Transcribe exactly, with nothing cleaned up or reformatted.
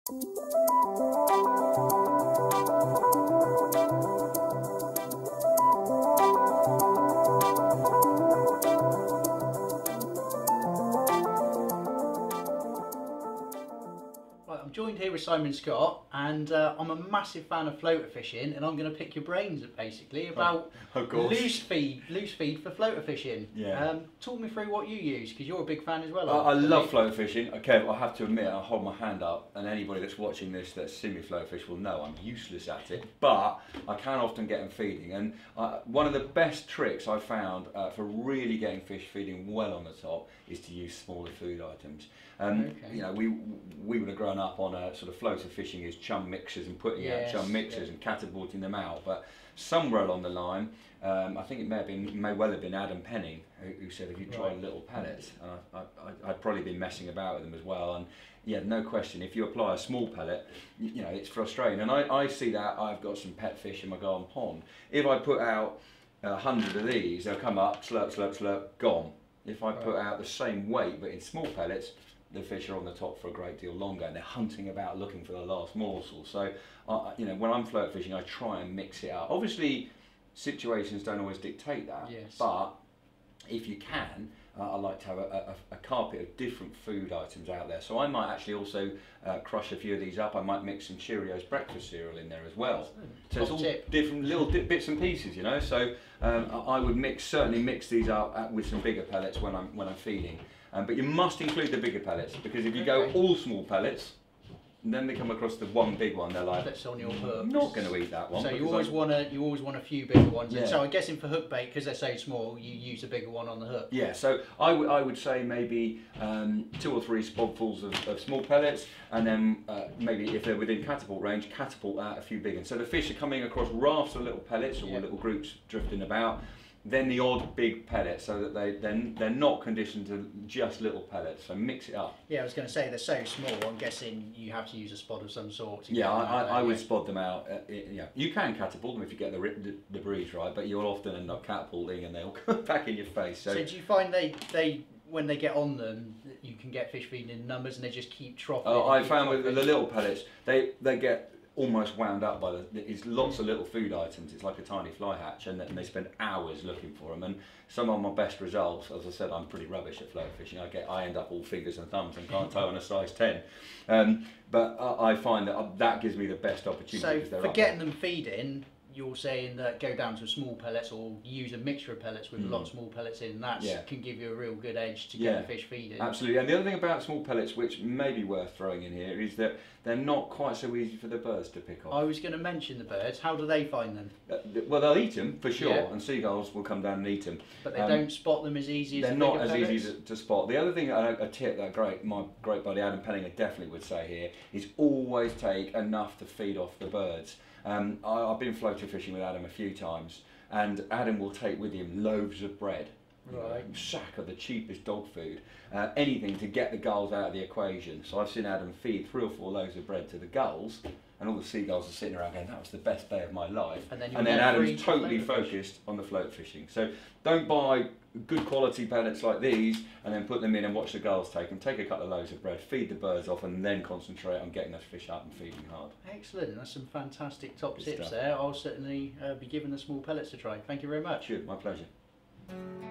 I'm joined here with Simon Scott, and uh, I'm a massive fan of floater fishing, and I'm going to pick your brains basically about oh, oh loose feed, loose feed for floater fishing. Yeah. Um, talk me through what you use, because you're a big fan as well. I, I love floater fishing. Okay, I have to admit, I hold my hand up, and anybody that's watching this that's seen me floater fish will know I'm useless at it. But I can often get them feeding, and uh, one of the best tricks I found uh, for really getting fish feeding well on the top is to use smaller food items. Um, okay. You know, we we would have grown up on a sort of floater fishing is chum mixers and putting yes, out chum mixers yeah. and catapulting them out. But somewhere along the line, um, I think it may have been, may well have been Adam Penning who, who said if you try right. little pellets, and I, I, I'd probably been messing about with them as well. And yeah, no question, if you apply a small pellet, you, you know, it's frustrating. And I, I see that. I've got some pet fish in my garden pond. If I put out a hundred of these, they'll come up, slurp, slurp, slurp, gone. If I put out the same weight but in small pellets, the fish are on the top for a great deal longer, and they're hunting about looking for the last morsel. So, uh, you know, when I'm float fishing, I try and mix it up. Obviously, situations don't always dictate that, yes. but if you can, uh, I like to have a, a, a carpet of different food items out there. So I might actually also uh, crush a few of these up. I might mix some Cheerios breakfast cereal in there as well. So Top it's all tip. different little di bits and pieces, you know. So um, I would mix certainly mix these up uh, with some bigger pellets when I'm when I'm feeding. Um, but you must include the bigger pellets, because if you okay. go all small pellets, and then they come across the one big one, they're like, that's on your hook. Not going to eat that one. So you always want to, you always want a few bigger ones. Yeah. And so I'm guessing for hook bait, because they're so small, you use a bigger one on the hook. Yeah. So I would I would say maybe um, two or three spodfuls of, of small pellets, and then uh, maybe if they're within catapult range, catapult out a few big ones. So the fish are coming across rafts of little pellets or yeah. little groups drifting about. Then the odd big pellet, so that they then they're, they're not conditioned to just little pellets. So mix it up. Yeah, I was going to say they're so small. I'm guessing you have to use a spot of some sort. To Yeah, get them I, out I, there, I would yeah. spot them out. Uh, yeah, you can catapult them if you get the, the the breeze right, but you'll often end up catapulting and they'll come back in your face. So, so do you find they they when they get on them, you can get fish feeding in numbers and they just keep troughing? uh, I keep found with troughing? the little pellets, they they get almost wound up by the, it's lots of little food items. It's like a tiny fly hatch, and, and they spend hours looking for them. And some of my best results, as I said, I'm pretty rubbish at float fishing. I get I end up all fingers and thumbs and can't tow on a size ten. Um, but uh, I find that uh, that gives me the best opportunity. So for getting them feeding, you're saying that go down to small pellets or use a mixture of pellets with mm. a lot of small pellets in, and that yeah. can give you a real good edge to yeah. get the fish feeding. Absolutely. And the other thing about small pellets, which may be worth throwing in here, is that they're not quite so easy for the birds to pick off. I was going to mention the birds. How do they find them? Uh, well, they'll eat them for sure, yeah. and seagulls will come down and eat them. But they um, don't spot them as easy as they're the not bigger as pellets? easy to, to spot. The other thing, a, a tip that great my great buddy Adam Penninger definitely would say here is always take enough to feed off the birds. Um, I, I've been floater fishing with Adam a few times, and Adam will take with him loaves of bread, right. a sack of the cheapest dog food, uh, anything to get the gulls out of the equation. So I've seen Adam feed three or four loaves of bread to the gulls, and all the seagulls are sitting around going, that was the best day of my life. And then, and then Adam's totally focused on the float fishing. So don't buy good quality pellets like these and then put them in and watch the gulls take them. Take a couple of loaves of bread, feed the birds off, and then concentrate on getting those fish up and feeding hard. Excellent, that's some fantastic top Good tips stuff. there. I'll certainly uh, be giving the small pellets a try. Thank you very much. Good, my pleasure.